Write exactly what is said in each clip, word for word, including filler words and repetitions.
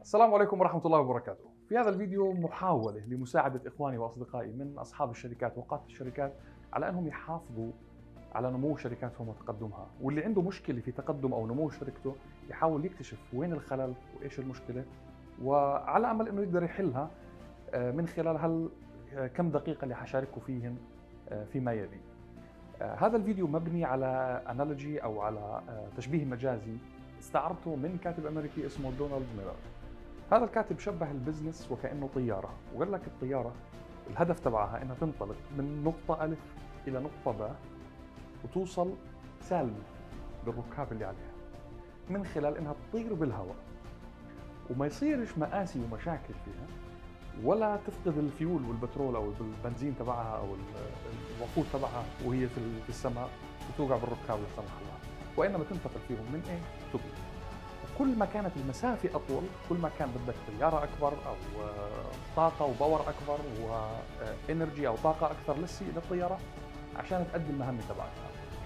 السلام عليكم ورحمة الله وبركاته. في هذا الفيديو محاولة لمساعدة إخواني وأصدقائي من أصحاب الشركات وقادة الشركات على أنهم يحافظوا على نمو شركاتهم وتقدمها، واللي عنده مشكلة في تقدم أو نمو شركته يحاول يكتشف وين الخلل وإيش المشكلة، وعلى أمل أنه يقدر يحلها من خلال هال كم دقيقة اللي حشارككم فيهن فيما يلي. هذا الفيديو مبني على أنالوجي أو على تشبيه مجازي استعرضته من كاتب أمريكي اسمه دونالد ميلر. هذا الكاتب شبه البزنس وكأنه طيارة، وقال لك الطيارة الهدف تبعها انها تنطلق من نقطة ألف إلى نقطة باء وتوصل سالمة بالركاب اللي عليها من خلال انها تطير بالهواء وما يصيرش مآسي ومشاكل فيها، ولا تفقد الفيول والبترول او البنزين تبعها او الوقود تبعها وهي في السماء وتوقع بالركاب لا سمح الله، وإنما تنتقل فيهم من ايه؟ تو بي. كل ما كانت المسافة أطول كل ما كان بدك طيارة أكبر أو طاقة وباور أكبر وإنرجي أو طاقة أكثر للطيارة عشان تؤدي المهمة تبعتها.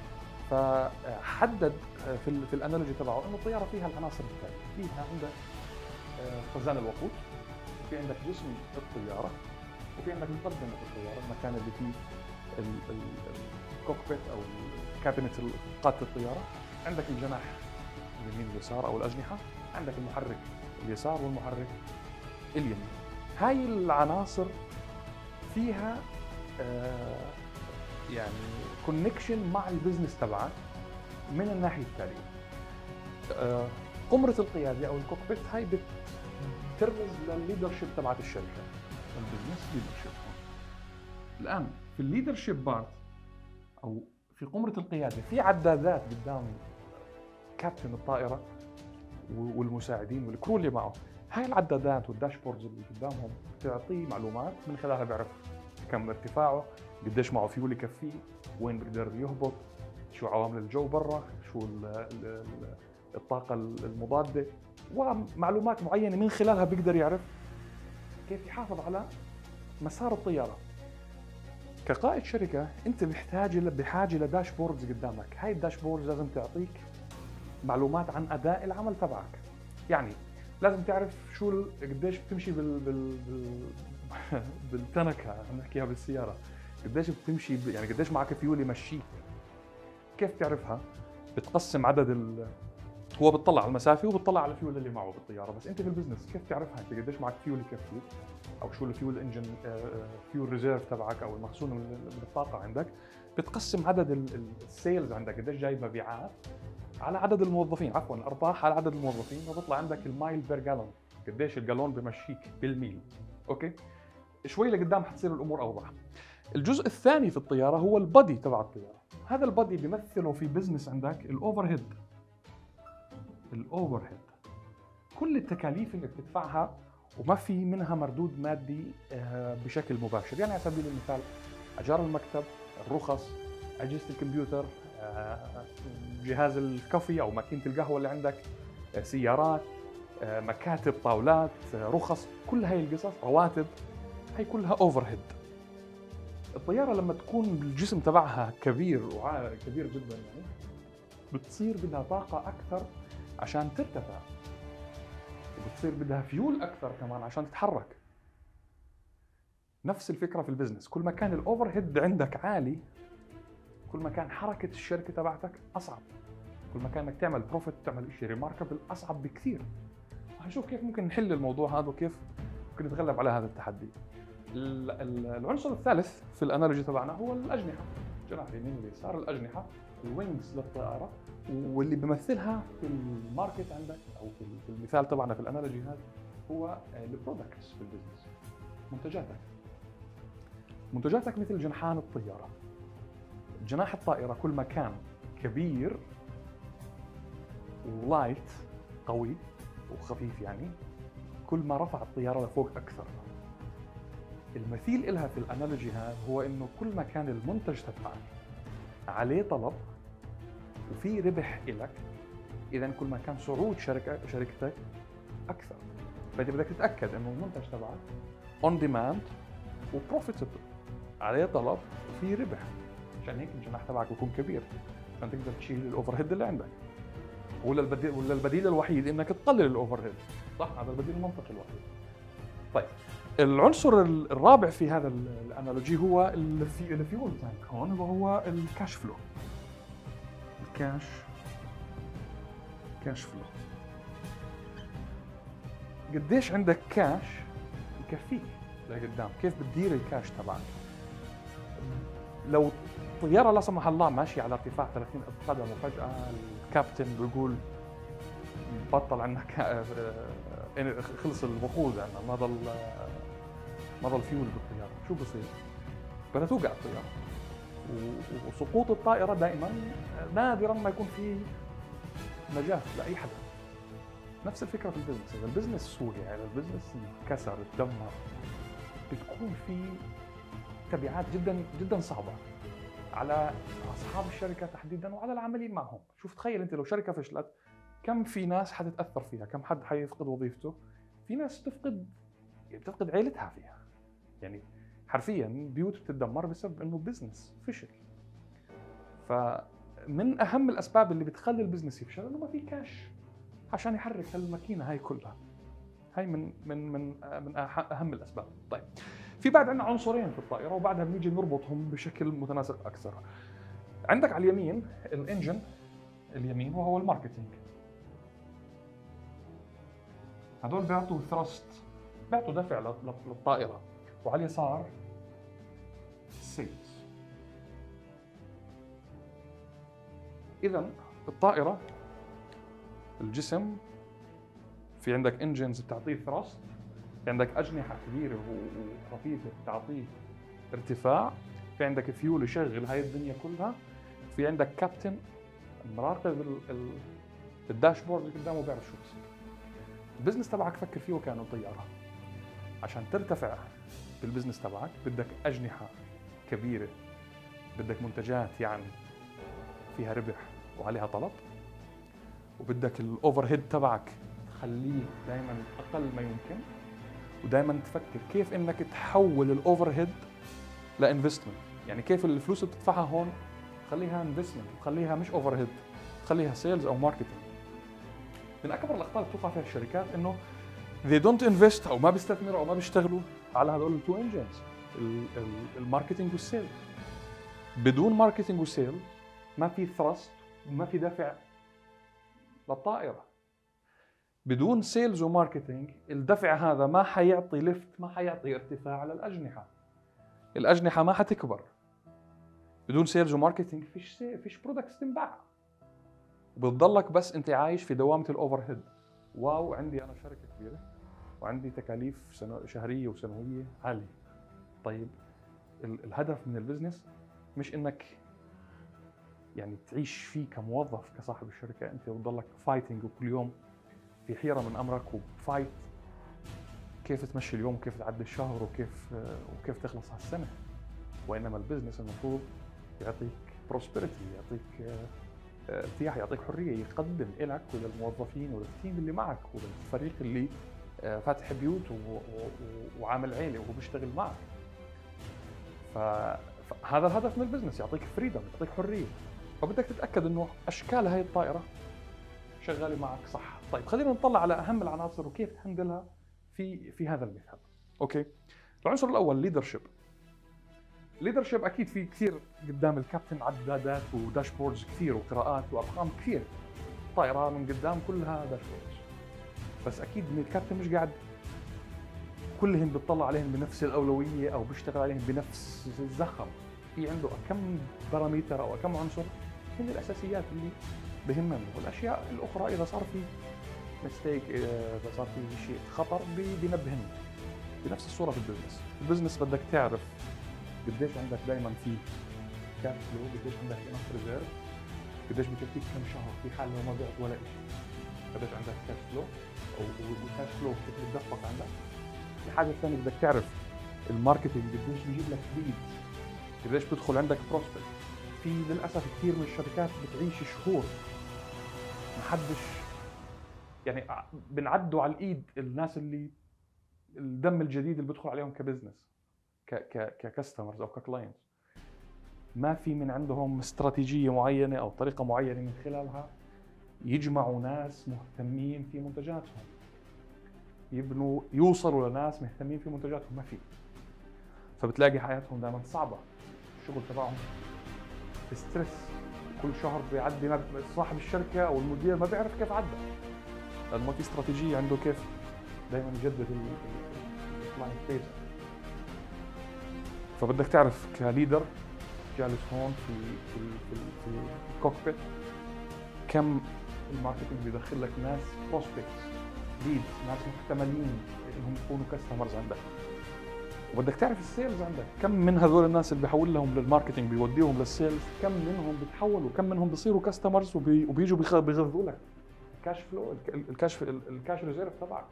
فحدد في, في الأنالوجي تبعه إنه الطيارة فيها العناصر التالية، فيها عندك خزان الوقود، وفي عندك جسم الطيارة، وفي عندك مقدمة الطيارة، المكان اللي فيه الكوكبيت أو كابينة قادة الطيارة، عندك الجناح اليمين واليسار او الاجنحه، عندك المحرك اليسار والمحرك اليمين. هاي العناصر فيها آه يعني كونكشن مع البزنس تبعك من الناحيه التاليه. آه قمره القياده او الكوكبيت هاي بترمز للليدرشيب تبعت الشركه، البزنس ليدرشيب. الان في الليدرشيب بارت او في قمره القياده في عدادات قدام كابتن الطائرة والمساعدين والكرو اللي معه. هاي العدادات والداشبوردز اللي قدامهم بتعطيه معلومات من خلالها بيعرف كم ارتفاعه، قديش معه فيول يكفيه، وين بيقدر يهبط، شو عوامل الجو برا، شو الطاقة المضادة، ومعلومات معينة من خلالها بيقدر يعرف كيف يحافظ على مسار الطيارة. كقائد شركة انت بحتاج بحاجة لداشبوردز قدامك. هاي الداشبوردز لازم تعطيك معلومات عن اداء العمل تبعك، يعني لازم تعرف شو قديش بتمشي بال بال, بال... بالتنكه، عم نحكيها بالسياره، قديش بتمشي ب... يعني قديش معك فيول يمشيك. كيف تعرفها؟ بتقسم عدد ال... هو بتطلع على المسافه وبتطلع على الفيول اللي معه بالطياره، بس انت بالبزنس كيف تعرفها انت قديش معك فيول يكفيك، او شو الفيول انجن فيول ريزيرف تبعك او المخزون من الطاقه عندك. بتقسم عدد السيلز عندك قديش جاي مبيعات على عدد الموظفين، عفوا الارباح على عدد الموظفين، وبيطلع عندك المايل بير جالون، قديش الجالون بمشيك بالميل. اوكي، شوي لقدام حتصير الامور اوضح. الجزء الثاني في الطياره هو البادي تبع الطياره. هذا البادي بيمثله في بزنس عندك الاوفر هيد. الاوفر هيد كل التكاليف اللي بتدفعها وما في منها مردود مادي بشكل مباشر، يعني على سبيل المثال اجار المكتب، الرخص، اجهزه الكمبيوتر، جهاز الكوفي او ماكينه القهوه اللي عندك، سيارات، مكاتب، طاولات، رخص، كل هاي القصص، رواتب، هي كلها اوفر هيد. الطياره لما تكون الجسم تبعها كبير وكبير جدا يعني بتصير بدها طاقه اكثر عشان ترتفع، وبتصير بدها فيول اكثر كمان عشان تتحرك. نفس الفكره في البزنس، كل ما كان الاوفر هيد عندك عالي كل ما كان حركه الشركه تبعتك اصعب، كل ما كان انك تعمل بروفيت تعمل شيء ريماركبل اصعب بكثير. وهنشوف كيف ممكن نحل الموضوع هذا وكيف ممكن نتغلب على هذا التحدي. العنصر الثالث في الانالوجي تبعنا هو الاجنحه، جناح اليمين واليسار، الاجنحه الوينجز للطائره، واللي بيمثلها في الماركت عندك او في المثال تبعنا في الانالوجي هذا هو البرودكتس في البزنس، منتجاتك. منتجاتك مثل جناحان الطياره. جناح الطائرة كل ما كان كبير ولايت قوي وخفيف يعني كل ما رفع الطيارة لفوق أكثر. المثيل إلها في الأنالوجي هذا هو إنه كل ما كان المنتج تبعك عليه طلب وفي ربح إلك، إذا كل ما كان صعود شركة شركتك أكثر. فأنت بدك تتأكد إنه المنتج تبعك on demand وبروفيتبل، عليه طلب وفي ربح، عشان هيك الجناح تبعك بيكون كبير عشان تقدر تشيل الاوفر هيد اللي عندك. ولا البديل ولا البديل الوحيد انك تقلل الاوفر هيد. صح؟ هذا البديل المنطقي الوحيد. طيب العنصر الرابع في هذا الانالوجي هو الفيول تانك هون، وهو الكاش فلو. الكاش كاش فلو، قديش عندك كاش يكفيك لقدام، كيف بتدير الكاش تبعك. لو طياره لا سمح الله ماشيه على ارتفاع ثلاثين قدم وفجاه الكابتن بيقول بطل عندنا خلص الوقود عندنا، ما ضل ما ضل فيول بالطياره، شو بصير؟ بدها توقع الطياره. وسقوط الطائره دائما نادرا ما يكون في نجاح لاي حدا. نفس الفكره في البزنس، اذا البزنس سوري، يعني البزنس انكسر اتدمر، بتكون في تبعات جدا جدا صعبه على اصحاب الشركه تحديدا وعلى العاملين معهم. شوف تخيل انت لو شركه فشلت، كم في ناس حتتاثر فيها، كم حد حيفقد وظيفته، في ناس تفقد بتفقد عيلتها فيها. يعني حرفيا بيوت بتتدمر بسبب انه بزنس فشل. فمن اهم الاسباب اللي بتخلي البزنس يفشل انه ما في كاش عشان يحرك هالماكينه هاي كلها. هاي من من من من اهم الاسباب. طيب في بعد عندنا عنصرين في الطائره وبعدها بنيجي نربطهم بشكل متناسق اكثر. عندك على اليمين الانجن اليمين وهو الماركتينج، هدول بيعطوا ثرست، بيعطوا دفع للطائره، وعلى اليسار سيلز. اذا الطائره الجسم في عندك انجنز بتعطيه ثرست، في عندك اجنحه كبيره وخفيفه بتعطيه ارتفاع، في عندك فيول يشغل هاي الدنيا كلها، في عندك كابتن مراقب الداشبورد اللي قدامه بيعرف شو بصير. البزنس تبعك فكر فيه وكانه طياره. عشان ترتفع بالبزنس تبعك بدك اجنحه كبيره، بدك منتجات يعني فيها ربح وعليها طلب، وبدك الاوفر هيد تبعك تخليه دائما اقل ما يمكن، ودائما تفكر كيف انك تحول الاوفر هيد لانفستمنت. يعني كيف الفلوس اللي بتدفعها هون تخليها انفستمنت، تخليها مش اوفر هيد، تخليها سيلز او ماركتينج. من اكبر الاخطاء اللي بتوقع فيها الشركات انه they don't invest او ما بيستثمروا او ما بيشتغلوا على هذول التو انجنز، الماركتينج والسيلز. بدون ماركتينج وسيل ما في ثرست وما في دافع للطائره. بدون سيلز وماركتينج الدفع هذا ما حيعطي ليفت، ما حيعطي ارتفاع على الاجنحه. الاجنحه ما حتكبر. بدون سيلز وماركتينج فيش سي... فيش برودكتس تنباع، وبتضلك بس انت عايش في دوامه الاوفر هيد. واو عندي انا شركه كبيره وعندي تكاليف سنو... شهريه وسنويه عاليه. طيب ال... الهدف من البزنس مش انك يعني تعيش فيه كموظف كصاحب الشركه، انت بتضلك فايتنج وكل يوم في حيره من امرك وفايت كيف تمشي اليوم وكيف تعدي الشهر وكيف وكيف تخلص هالسنه. وانما البزنس المفروض يعطيك بروسبرتي، يعطيك ارتياح، يعطيك حريه، يقدم لك وللموظفين وللتيم اللي معك وللفريق اللي فاتح بيوت وعامل عيله وهو بيشتغل معك. فهذا الهدف من البزنس، يعطيك فريدم، يعطيك حريه. فبدك تتاكد انه اشكال هاي الطائره شغاله معك صح. طيب خلينا نطلع على اهم العناصر وكيف تهندلها في في هذا المثال. اوكي، العنصر الاول ليدرشيب. ليدرشيب اكيد في كثير قدام الكابتن عدادات وداشبوردز كثير وقراءات وارقام كثير. طائره من قدام كلها داشبوردز، بس اكيد من الكابتن مش قاعد كلهم بتطلع عليهم بنفس الاولويه او بيشتغل عليهم بنفس الزخم. في عنده كم بارامتر او كم عنصر من الاساسيات اللي بهمنا، والاشياء الاخرى اذا صار في مستيك، اذا صار في شيء خطر بينبهنا. بنفس الصوره في البزنس، البزنس بدك تعرف قديش عندك دائما في كاش فلو، قديش عندك انف ريزيرف، قديش بكفيك كم شهر في حال لو ما بعت ولا شيء، قديش عندك كاش فلو او والكاش فلو كيف بتدفق عندك. الحاجه الثانيه بدك تعرف الماركتينج قديش بيجيب لك ليدز، قديش بدخل عندك بروسبكت. في للاسف كثير من الشركات بتعيش شهور ما حدش يعني بنعدوا على الايد الناس اللي الدم الجديد اللي بدخل عليهم كبزنس ك ك ككاستمرز او ككلاينتس. ما في من عندهم استراتيجيه معينه او طريقه معينه من خلالها يجمعوا ناس مهتمين في منتجاتهم. يبنوا يوصلوا لناس مهتمين في منتجاتهم، ما في. فبتلاقي حياتهم دائما صعبه، الشغل تبعهم ستريس، كل شهر بيعدي صاحب الشركه او المدير ما بيعرف كيف عدى، لانه ما في استراتيجيه عنده كيف دائما يجدد الكلاينت بيز. فبدك تعرف كليدر جالس هون في في في, في الكوكبيت كم الماركتينج بيدخل لك ناس بروسبكتس ليدز، ناس محتملين انهم يكونوا كاستمرز عندك. وبدك تعرف السيلز عندك كم من هذول الناس اللي بيحول لهم للماركتينج بيوديهم للسيلز، كم منهم بيتحولوا، كم منهم بيصيروا كاستمرز وبي وبيجوا بيغذوا لك الكاش فلو، الكاش الكاش ريزيرف تبعك،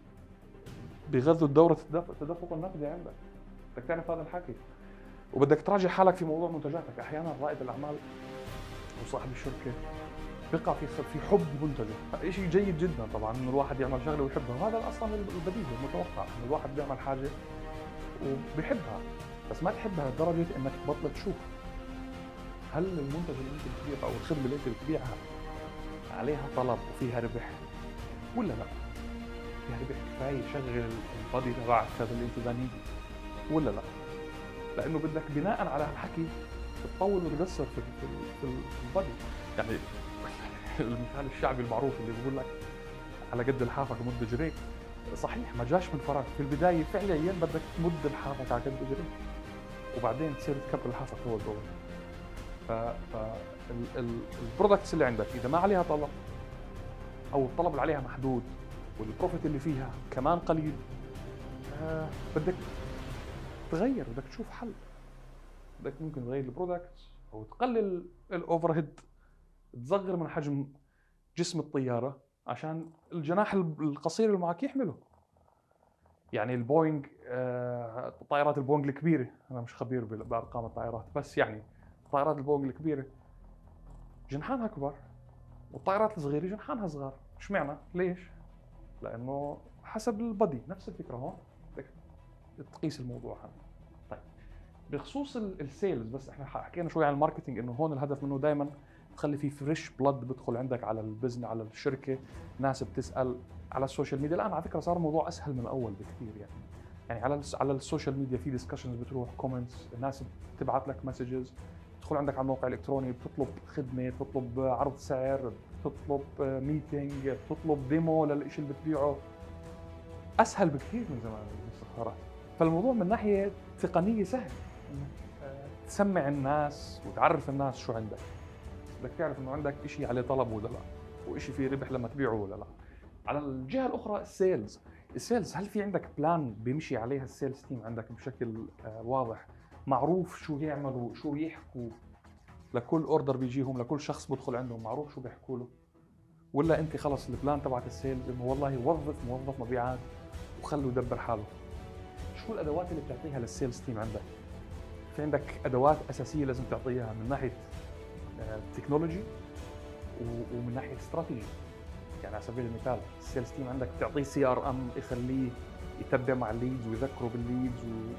بيغذوا الدوره التدفق النقدي عندك. بدك تعرف هذا الحكي، وبدك تراجع حالك في موضوع منتجاتك. احيانا رائد الاعمال وصاحب الشركه بقى في في حب منتجه، شيء جيد جدا طبعا انه الواحد يعمل شغله ويحبها، وهذا اصلا البديهي المتوقع انه الواحد بيعمل حاجه وبيحبها، بس ما تحبها لدرجه انك تبطل تشوف هل المنتج اللي انت بتبيعه او الخدمه اللي انت بتبيعها عليها طلب وفيها ربح ولا لا؟ فيها ربح كفايه يشغل البادي تبعك هذا اللي انت بانيه ولا لا؟ لانه بدك بناء على هالحكي تطول وتقصر في في في البادي. يعني المثال الشعبي المعروف اللي بيقول لك على قد لحافك مد جريك، صحيح ما جاش من فراغ، في البدايه فعليا بدك تمد لحافك على قد جريك وبعدين تصير تكبر لحافك هو الدور. ف البرودكتس اللي عندك اذا ما عليها طلب او الطلب اللي عليها محدود والبروفيت اللي فيها كمان قليل، آه بدك تغير، بدك تشوف حل، بدك ممكن تغير البرودكت او تقلل الاوفر هيد، تصغر من حجم جسم الطياره عشان الجناح القصير اللي معك يحمله. يعني البوينغ آه طائرات البوينغ الكبيره، انا مش خبير بارقام الطائرات، بس يعني طائرات البوينغ الكبيره جنحانها كبار والطائرات الصغيره جنحانها صغار. اشمعنى؟ ليش؟ لانه حسب البادي، نفس الفكره هون بدك تقيس الموضوع هذا. طيب بخصوص السيلز، بس احنا حكينا شوي عن الماركتينج، انه هون الهدف منه دائما تخلي في فريش بلد بدخل عندك على البزنس، على الشركه، ناس بتسال على السوشيال ميديا. الان على فكره صار الموضوع اسهل من الاول بكثير، يعني يعني على على السوشيال ميديا في ديسكشنز بتروح، كومنتس، الناس بتبعت لك مسجز، تدخل عندك على الموقع الالكتروني بتطلب خدمه، بتطلب عرض سعر، بتطلب ميتينج، بتطلب ديمو للشيء اللي بتبيعه. اسهل بكثير من زمان الاستخبارات. فالموضوع من ناحيه تقنيه سهل، تسمع الناس وتعرف الناس شو عندك، بدك تعرف انه عندك شيء عليه طلب ولا لا، وشيء فيه ربح لما تبيعه ولا لا. على الجهه الاخرى السيلز، السيلز هل في عندك بلان بيمشي عليها السيلز تيم عندك بشكل واضح، معروف شو يعملوا، شو يحكوا لكل اوردر بيجيهم، لكل شخص بدخل عندهم معروف شو بيحكوا له؟ ولا انت خلص البلان تبعت السيلز انه والله وظف موظف مبيعات وخلوا يدبر حاله؟ شو الادوات اللي بتعطيها للسيلز تيم عندك؟ في عندك ادوات اساسيه لازم تعطيها من ناحيه تكنولوجي ومن ناحيه استراتيجي. يعني على سبيل المثال السيلز تيم عندك بتعطيه سي ار ام يخليه يتبع مع الليدز ويذكره بالليدز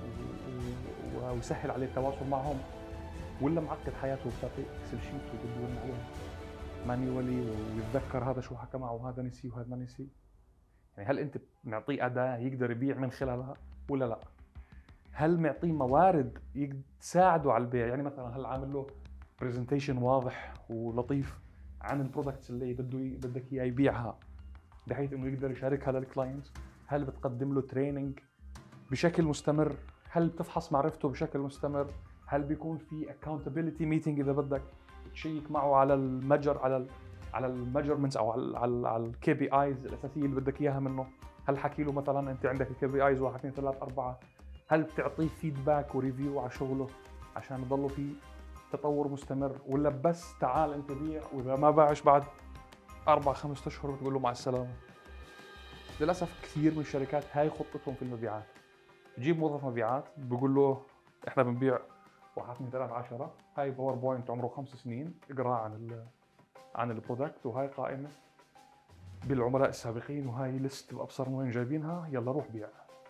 ويسهل عليه التواصل معهم، ولا معقد حياته بتعطيه اكسل شيت وبده عليهم مانيولي ويتذكر هذا شو حكى معه وهذا نسي وهذا ما نسي؟ يعني هل انت معطيه اداه يقدر يبيع من خلالها ولا لا؟ هل معطيه موارد تساعده على البيع؟ يعني مثلا هل عامل له برزنتيشن واضح ولطيف عن البرودكتس اللي بده بدك اياه يبيعها بحيث انه يقدر يشاركها للكلاينت؟ هل بتقدم له تريننج بشكل مستمر؟ هل بتفحص معرفته بشكل مستمر؟ هل بيكون في اكاونتابيلتي ميتنج اذا بدك تشيك معه على المجر على ال على الميجرمنتس او على على على الكي بي ايز الاساسيه اللي بدك اياها منه؟ هل حكي له مثلا انت عندك الكي بي ايز واحد اثنين ثلاثة أربعة؟ هل بتعطيه فيدباك وريفيو على شغله عشان يضلوا في تطور مستمر، ولا بس تعال انت بيع واذا ما باعش بعد اربع خمس اشهر بتقول له مع السلامه؟ للاسف كثير من الشركات هاي خطتهم في المبيعات، بجيب موظف مبيعات بقول له احنا بنبيع واحد اثنين ثلاثة عشرة، هاي باوربوينت عمره خمس سنين اقرا عن ال عن البرودكت، وهاي قائمه بالعملاء السابقين، وهاي ليست بابصر من وين جايبينها، يلا روح بيع.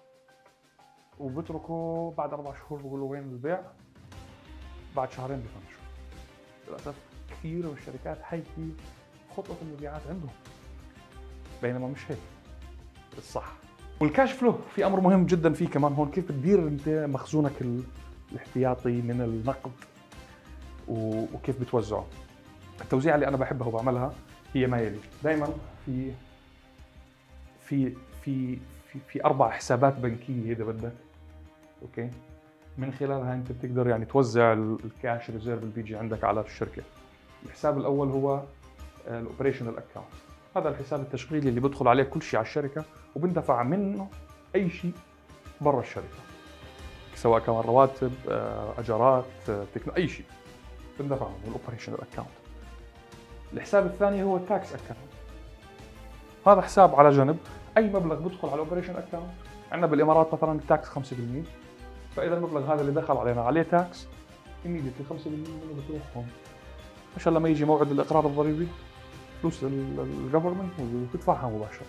وبتركه بعد اربع شهور بقول له وين البيع؟ بعد شهرين بفنشوا. للاسف كثير من الشركات هيك خطه المبيعات عندهم، بينما مش هيك الصح. والكاش فلو في امر مهم جدا فيه كمان هون، كيف بتدير انت مخزونك الاحتياطي من النقد وكيف بتوزعه. التوزيع اللي انا بحبها وبعملها هي ما يلي. دائما في في في في, في اربع حسابات بنكيه اذا بدك، اوكي، من خلالها انت بتقدر يعني توزع الكاش ريزيرف اللي بيجي عندك على الشركه. الحساب الاول هو الاوبريشنال اكونت، هذا الحساب التشغيلي اللي بدخل عليه كل شيء على الشركه وبندفع منه اي شيء برا الشركه، سواء كان رواتب، اجارات، تكنو، اي شيء بندفع منه الاوبريشنال اكونت. الحساب الثاني هو التاكس اكونت، هذا حساب على جنب، اي مبلغ بدخل على الاوبريشن اكونت. عندنا بالامارات مثلا التاكس خمسة بالمئة، فاذا المبلغ هذا اللي دخل علينا عليه تاكس immediately خمسة بالمئة منه بتروح هون، عشان لما يجي موعد الاقرار الضريبي فلوس الجفرمنت وتدفعها مباشره.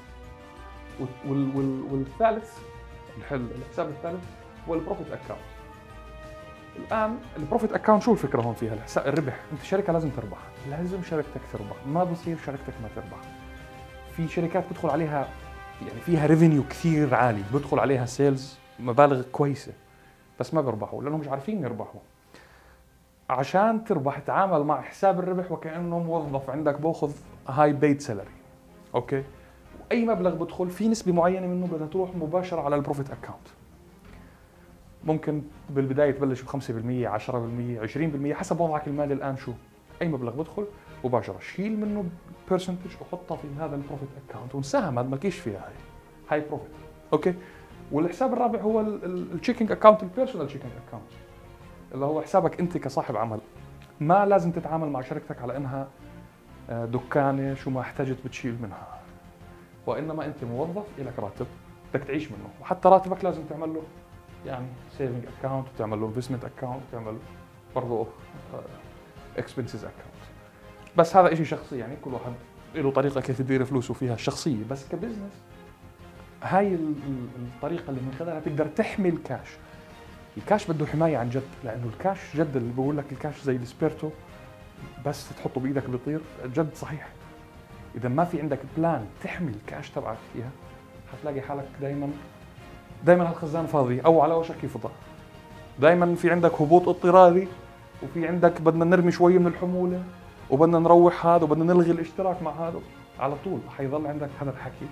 والثالث الحساب الثالث هو البروفيت اكونت. الان البروفيت اكونت شو الفكره هون فيها؟ الحساب الربح، انت شركه لازم تربح، لازم شركتك تربح، ما بصير شركتك ما تربح. في شركات بدخل عليها يعني فيها ريفينيو كثير عالي، بدخل عليها سيلز مبالغ كويسه بس ما بيربحوا لانهم مش عارفين يربحوا. عشان تربح تعامل مع حساب الربح وكانه موظف عندك باخذ هاي بيد سالري، اوكي؟ واي مبلغ بدخل في نسبه معينه منه بدها تروح مباشره على البروفيت اكونت. ممكن بالبدايه تبلش ب خمسة بالمئة، عشرة بالمئة، عشرين بالمئة حسب وضعك المالي الان. شو اي مبلغ بدخل مباشره شيل منه برسنتج وحطها في هذا البروفيت اكونت وانساها، ما مالكيش فيها، هاي هاي بروفيت، اوكي؟ والحساب الرابع هو التشيكينج اكونت، البيرسونال تشيكينج اكونت، اللي هو حسابك انت كصاحب عمل. ما لازم تتعامل مع شركتك على انها دكانه شو ما احتجت بتشيل منها، وانما انت موظف لك راتب بدك تعيش منه، وحتى راتبك لازم تعمل له يعني سيفنج اكونت وتعمل له انفستمنت اكونت وتعمل برضه اكسبنسز اكونت. بس هذا شيء شخصي، يعني كل واحد له طريقه كيف يدير فلوسه فيها الشخصيه، بس كبزنس هاي الطريقه اللي من خلالها تقدر تحمي الكاش. الكاش بده حمايه عن جد، لانه الكاش جد اللي بقول لك الكاش زي السبيرتو، بس تحطه بايدك بيطير، جد صحيح. اذا ما في عندك بلان تحمي الكاش تبعك فيها حتلاقي حالك دائما دائما الخزان فاضي او على وشك يفضى. دائما في عندك هبوط اضطراري، وفي عندك بدنا نرمي شوي من الحموله، وبدنا نروح هذا، وبدنا نلغي الاشتراك مع هذا، على طول حيظل عندك هذا الحكي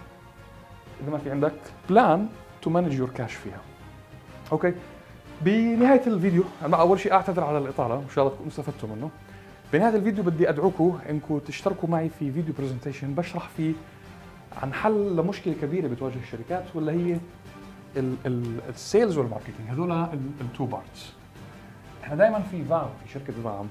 اذا ما في عندك بلان تو مانج يور كاش فيها. اوكي، بنهايه الفيديو انا اول شيء اعتذر على الاطاله، ان شاء الله تكونوا استفدتوا منه. بنهايه الفيديو بدي ادعوكم انكم تشتركوا معي في فيديو برزنتيشن بشرح فيه عن حل لمشكله كبيره بتواجه الشركات، واللي هي السيلز والماركتينج، هذول التو بارتس. احنا دائما في فام في شركه فام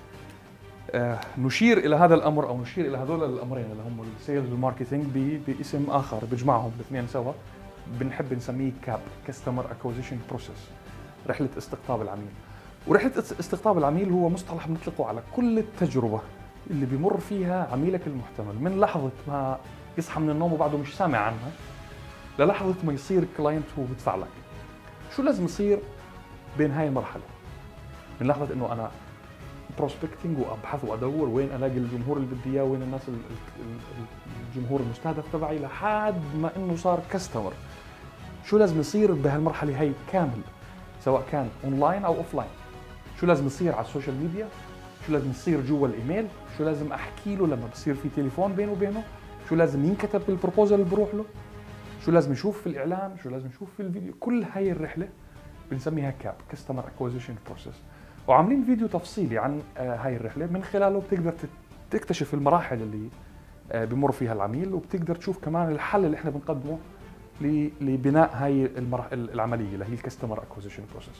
آه نشير الى هذا الامر او نشير الى هذول الامرين اللي هم السيلز والماركتينج باسم اخر بيجمعهم الاثنين سوا، بنحب نسميه كاب، كاستمر اكوزيشن بروسيس، رحله استقطاب العميل. ورحله استقطاب العميل هو مصطلح بنطلقه على كل التجربه اللي بيمر فيها عميلك المحتمل من لحظه ما يصحى من النوم وبعده مش سامع عنها للحظه ما يصير كلاينت هو بدفع لك. شو لازم يصير بين هاي المرحله؟ من لحظه انه انا بروسبكتنج وابحث وادور وين الاقي الجمهور اللي بدي اياه، وين الناس الجمهور المستهدف تبعي، لحد ما انه صار كاستمر. شو لازم يصير بهالمرحله هي كامل، سواء كان اونلاين او اوفلاين؟ شو لازم يصير على السوشيال ميديا؟ شو لازم يصير جوا الايميل؟ شو لازم احكي له لما بصير في تليفون بينه وبينه؟ شو لازم ينكتب بالبروبوزل اللي بروح له؟ شو لازم يشوف في الاعلان؟ شو لازم يشوف في الفيديو؟ كل هاي الرحله بنسميها كاب، كاستمر اكوزيشن بروسيس. وعاملين فيديو تفصيلي عن هاي الرحله، من خلاله بتقدر تكتشف المراحل اللي بمر فيها العميل، وبتقدر تشوف كمان الحل اللي احنا بنقدمه لبناء هاي العمليه اللي هي الكاستمر اكوزيشن بروسيس.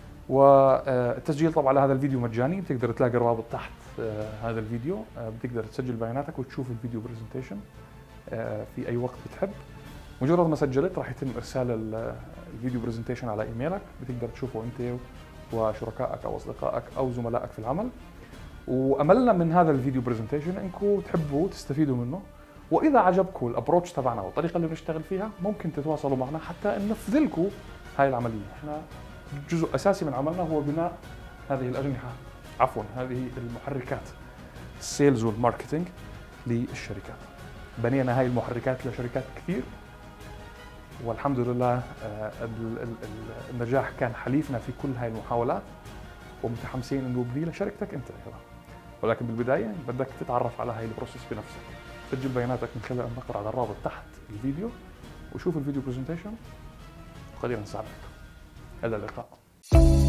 والتسجيل طبعا على هذا الفيديو مجاني، بتقدر تلاقي الرابط تحت هذا الفيديو، بتقدر تسجل بياناتك وتشوف الفيديو برزنتيشن في اي وقت بتحب. مجرد ما سجلت راح يتم ارسال الفيديو برزنتيشن على ايميلك، بتقدر تشوفه انت وشركائك او اصدقائك او زملائك في العمل. واملنا من هذا الفيديو برزنتيشن انكم تحبوا تستفيدوا منه، واذا عجبكم الابروتش تبعنا والطريقه اللي بنشتغل فيها ممكن تتواصلوا معنا حتى ننفذ لكم هاي العمليه. احنا جزء اساسي من عملنا هو بناء هذه الاجنحه، عفوا هذه المحركات السيلز والماركتينج للشركات. بنينا هاي المحركات لشركات كثير والحمد لله النجاح كان حليفنا في كل هاي المحاولات، ومتحمسين انه نبني لشركتك انت ايضا. ولكن بالبدايه بدك تتعرف على هاي البروسيس بنفسك. سجل بياناتك من خلال النقر على الرابط تحت الفيديو، وشوف الفيديو برزنتيشن، وخلينا نساعدك. الى اللقاء.